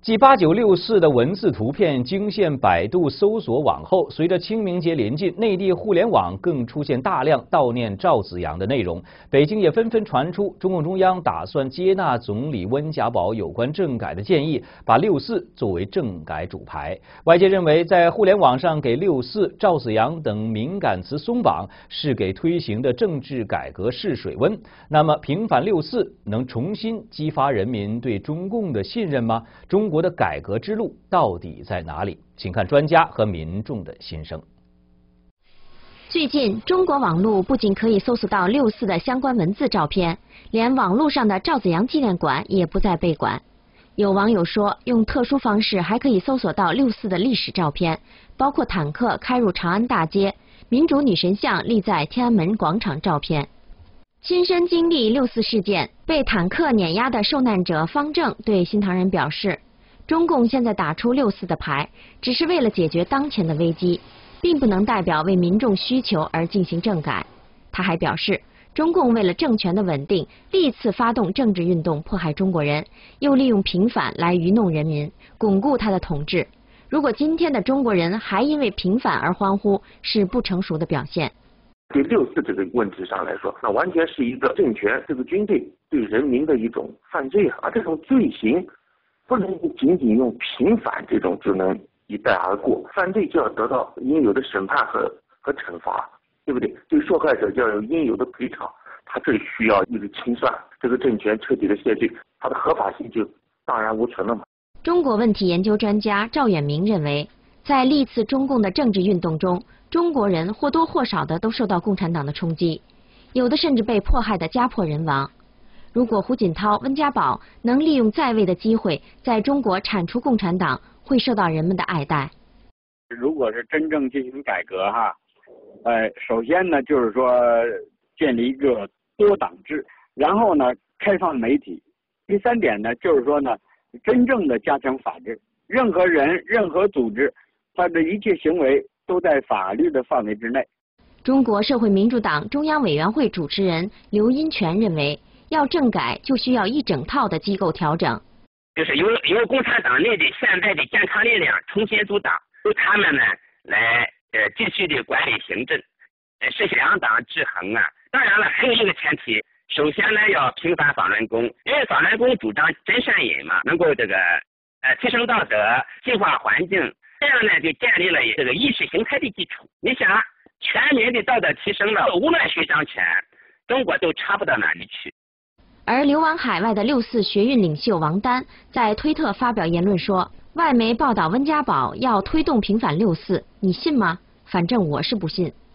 继8964的文字图片惊现百度搜索网后，随着清明节临近，内地互联网更出现大量悼念赵紫阳的内容。北京也纷纷传出中共中央打算接纳总理温家宝有关政改的建议，把6·4作为政改主牌。外界认为，在互联网上给6·4、赵紫阳等敏感词松绑，是给推行的政治改革试水温。那么，平反6·4能重新激发人民对中共的信任吗？中国的改革之路到底在哪里？请看专家和民众的心声。 最近，中国网络不仅可以搜索到6·4的相关文字照片，连网络上的赵紫阳纪念馆也不再被管。有网友说，用特殊方式还可以搜索到6·4的历史照片，包括坦克开入长安大街、民主女神像立在天安门广场照片。亲身经历6·4事件、被坦克碾压的受难者方正对新唐人表示，中共现在打出6·4的牌，只是为了解决当前的危机，并不能代表为民众需求而进行政改。他还表示，中共为了政权的稳定，历次发动政治运动迫害中国人，又利用平反来愚弄人民，巩固他的统治。如果今天的中国人还因为平反而欢呼，是不成熟的表现。 对6·4这个问题上来说，那完全是一个政权、这个军队对人民的一种犯罪，而这种罪行不能仅仅用平反这种就能一带而过，犯罪就要得到应有的审判和惩罚，对不对？对受害者就要有应有的赔偿，他这需要一个清算，这个政权彻底的卸罪，它的合法性就荡然无存了嘛。 中国问题研究专家赵远明认为，在历次中共的政治运动中，中国人或多或少的都受到共产党的冲击，有的甚至被迫害的家破人亡。如果胡锦涛、温家宝能利用在位的机会，在中国铲除共产党，会受到人们的爱戴。 如果是真正进行改革哈，首先呢就是说建立一个多党制，然后呢开放媒体。第3点呢就是说呢，真正的加强法治，任何人、任何组织，他的一切行为都在法律的范围之内。 中国社会民主党中央委员会主持人刘荫权认为，要政改就需要一整套的机构调整， 就是由共产党内的现在的健康力量重新组党，由他们呢来继续的管理行政，实现2党制衡啊。当然了，还有一个前提，首先呢要平反法轮功，因为法轮功主张真善忍嘛，能够这个提升道德、净化环境，这样呢就建立了这个意识形态的基础。你想，全民的道德提升了，无论谁掌权，中国都差不到哪里去。 而流亡海外的6·4学运领袖王丹在推特发表言论说，外媒报道温家宝要推动平反6·4，你信吗？反正我是不信。